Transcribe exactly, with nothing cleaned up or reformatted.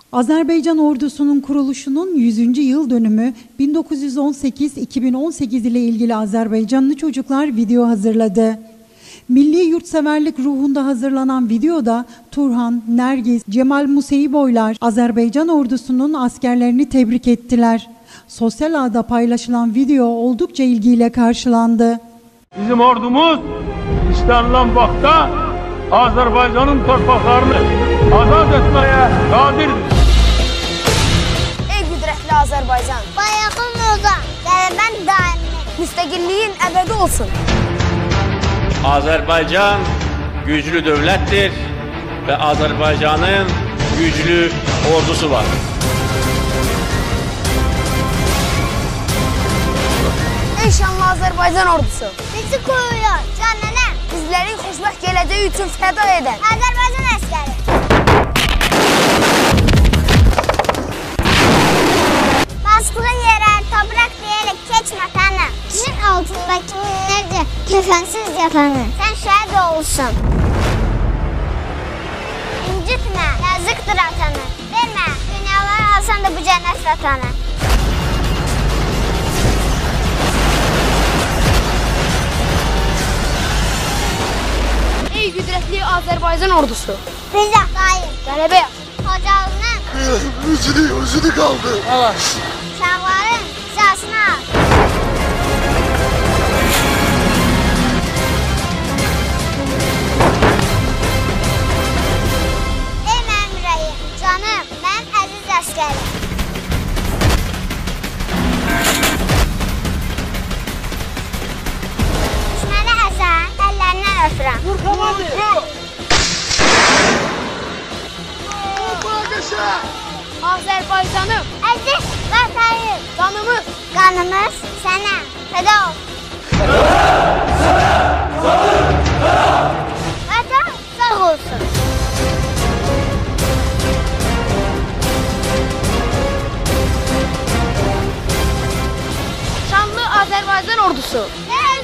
Azerbaycan ordusunun kuruluşunun yüzüncü yıl dönümü bin dokuz yüz on sekiz iki bin on sekiz ile ilgili Azerbaycanlı çocuklar video hazırladı. Milli yurtseverlik ruhunda hazırlanan videoda Turhan, Nergiz, Cemal Museyboylar Azerbaycan ordusunun askerlerini tebrik ettiler. Sosyal ağda paylaşılan video oldukça ilgiyle karşılandı. Bizim ordumuz istenilen vakta Azerbaycan'ın torpaqlarını azad etmeye kadirdir. Ey qüdrətli Azərbaycan, Bayrağın uzan, qələbən daimi. müstəqilliyin əbədi olsun. Azerbaycan güclü devlettir ve Azerbaycan'ın güclü ordusu var. Ey şanlı Azərbaycan ordusu, Bizi koruyuyor canına. bizlərin xoşbəxt gələcəyi üçün fəda edən Azərbaycan əskəri. Bastığın yerə toprak deyərək keçmə tanı. Dişin altındakı minlərcə kefensiz yatanı. Sen şəhid olsun. İncitmə, yazıqdır atanı. Vermə, dünyaları alsan da bu cənnət vatanı. Ey qüdrətli Azərbaycan ordusu, Bizə daim. qələbə yap. Hocalığının Üzülü, üzülü kaldı. uşaqların səsini al. Ey mənim ürəyim, canım, mənim əziz əskərim. Düşməni əzən, əllərindən öpürəm. Azərbaycanım, Əziz vətənim, canımız, qanımız sənə fəda olsun. Vətən sağ olsun. şanlı Azərbaycan ordusu. Ey